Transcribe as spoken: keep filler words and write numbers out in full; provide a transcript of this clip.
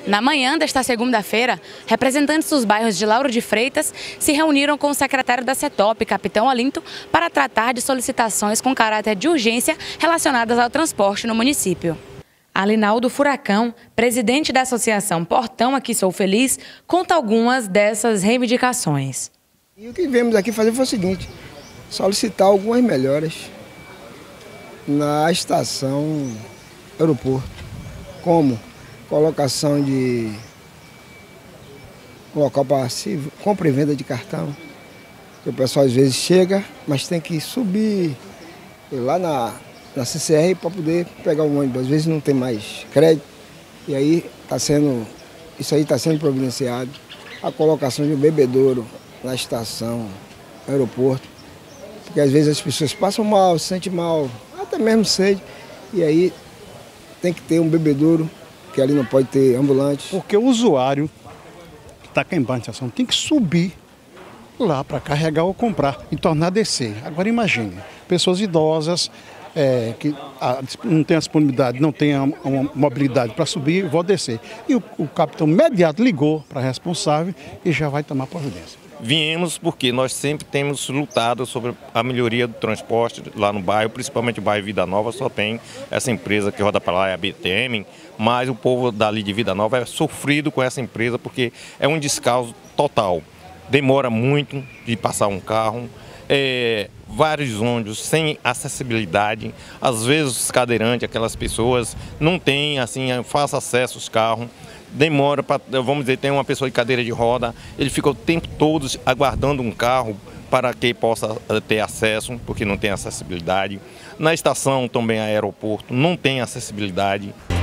Na manhã desta segunda-feira, representantes dos bairros de Lauro de Freitas se reuniram com o secretário da CETOP, capitão Olinto, para tratar de solicitações com caráter de urgência relacionadas ao transporte no município. Alinaldo Furacão, presidente da Associação Portão Aqui Sou Feliz, conta algumas dessas reivindicações. E o que viemos aqui fazer foi o seguinte, solicitar algumas melhoras na estação aeroporto, como colocação de local para compra e venda de cartão. O pessoal às vezes chega, mas tem que subir lá na, na C C R para poder pegar o ônibus. Às vezes não tem mais crédito. E aí tá sendo, isso aí está sendo providenciado. A colocação de um bebedouro na estação, aeroporto. Porque às vezes as pessoas passam mal, se sentem mal, até mesmo sede. E aí tem que ter um bebedouro, que ali não pode ter ambulante. Porque o usuário que está aqui embaixo da estação tem que subir lá para carregar ou comprar e tornar a descer. Agora imagine, pessoas idosas é, que a, não têm a disponibilidade, não têm a, a mobilidade para subir, vão descer. E o, o capitão imediato ligou para a responsável e já vai tomar providência. Viemos porque nós sempre temos lutado sobre a melhoria do transporte lá no bairro, principalmente o bairro Vida Nova, só tem essa empresa que roda para lá, é a B T M, mas o povo dali de Vida Nova é sofrido com essa empresa porque é um descaso total. Demora muito de passar um carro, é, vários ônibus sem acessibilidade, às vezes os cadeirantes, aquelas pessoas, não têm assim, fácil acesso aos carros. Demora para, vamos dizer, tem uma pessoa de cadeira de roda, ele fica o tempo todo aguardando um carro para que possa ter acesso, porque não tem acessibilidade. Na estação também, aeroporto, não tem acessibilidade.